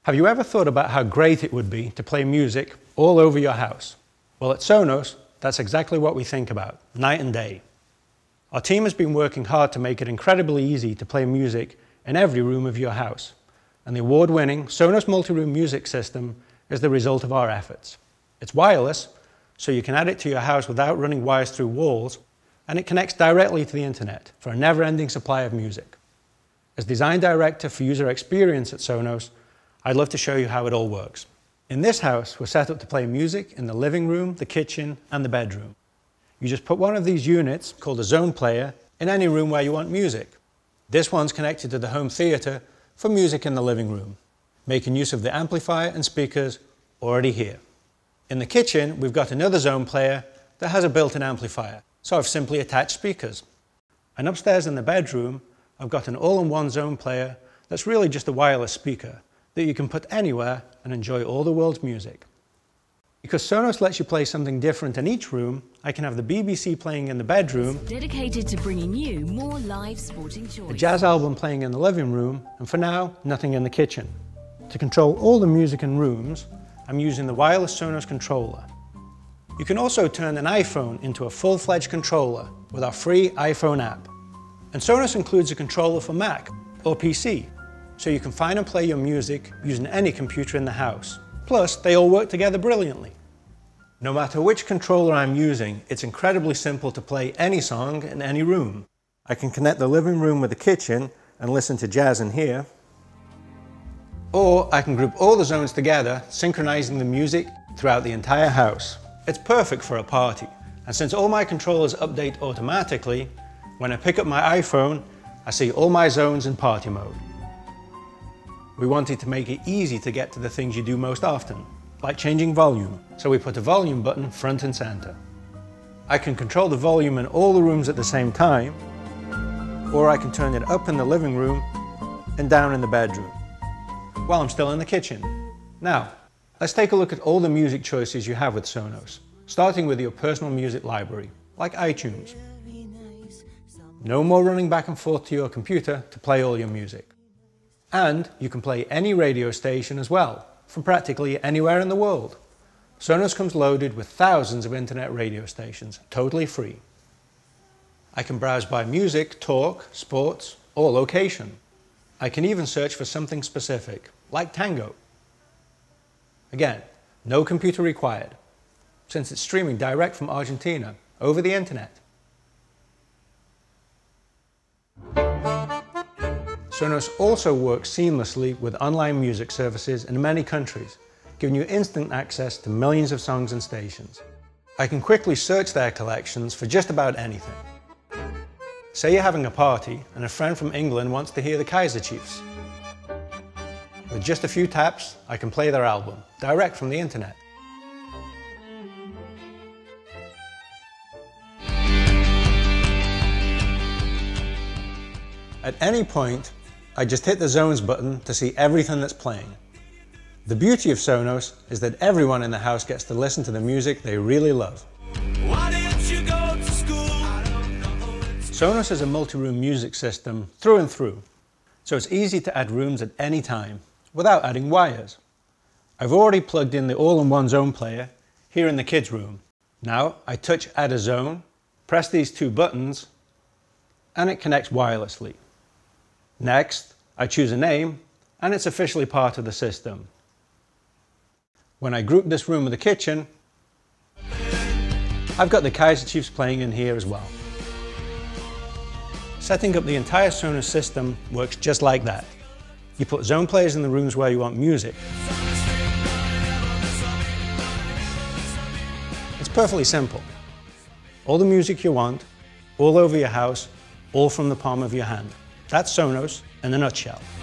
Have you ever thought about how great it would be to play music all over your house? Well, at Sonos, that's exactly what we think about, night and day. Our team has been working hard to make it incredibly easy to play music in every room of your house, and the award-winning Sonos multi-room music system is the result of our efforts. It's wireless, so you can add it to your house without running wires through walls, and it connects directly to the internet for a never-ending supply of music. As Design Director for User Experience at Sonos, I'd love to show you how it all works. In this house, we're set up to play music in the living room, the kitchen, and the bedroom. You just put one of these units, called a zone player, in any room where you want music. This one's connected to the home theater for music in the living room, making use of the amplifier and speakers already here. In the kitchen, we've got another zone player that has a built-in amplifier, so I've simply attached speakers. And upstairs in the bedroom, I've got an all-in-one zone player that's really just a wireless speaker that you can put anywhere and enjoy all the world's music. Because Sonos lets you play something different in each room, I can have the BBC playing in the bedroom, dedicated to bringing you more live sporting choice, a jazz album playing in the living room, and for now, nothing in the kitchen. To control all the music in rooms, I'm using the wireless Sonos Controller. You can also turn an iPhone into a full-fledged controller with our free iPhone app. And Sonos includes a controller for Mac or PC, so you can find and play your music using any computer in the house. Plus, they all work together brilliantly. No matter which controller I'm using, it's incredibly simple to play any song in any room. I can connect the living room with the kitchen and listen to jazz in here. Or I can group all the zones together, synchronizing the music throughout the entire house. It's perfect for a party. And since all my controllers update automatically, when I pick up my iPhone, I see all my zones in party mode. We wanted to make it easy to get to the things you do most often, like changing volume, so we put a volume button front and center. I can control the volume in all the rooms at the same time, or I can turn it up in the living room and down in the bedroom, while I'm still in the kitchen. Now, let's take a look at all the music choices you have with Sonos, starting with your personal music library, like iTunes. No more running back and forth to your computer to play all your music. And you can play any radio station as well, from practically anywhere in the world. Sonos comes loaded with thousands of internet radio stations, totally free. I can browse by music, talk, sports, or location. I can even search for something specific, like tango. Again, no computer required, since it's streaming direct from Argentina over the internet. Sonos also works seamlessly with online music services in many countries, giving you instant access to millions of songs and stations. I can quickly search their collections for just about anything. Say you're having a party and a friend from England wants to hear the Kaiser Chiefs. With just a few taps, I can play their album, direct from the internet. At any point, I just hit the Zones button to see everything that's playing. The beauty of Sonos is that everyone in the house gets to listen to the music they really love. Why didn't you go to school? Sonos is a multi-room music system through and through, so it's easy to add rooms at any time without adding wires. I've already plugged in the all-in-one zone player here in the kids' room. Now I touch Add a Zone, press these two buttons, and it connects wirelessly. Next, I choose a name, and it's officially part of the system. When I group this room with the kitchen, I've got the Kaiser Chiefs playing in here as well. Setting up the entire Sonos system works just like that. You put zone players in the rooms where you want music. It's perfectly simple. All the music you want, all over your house, all from the palm of your hand. That's Sonos in a nutshell.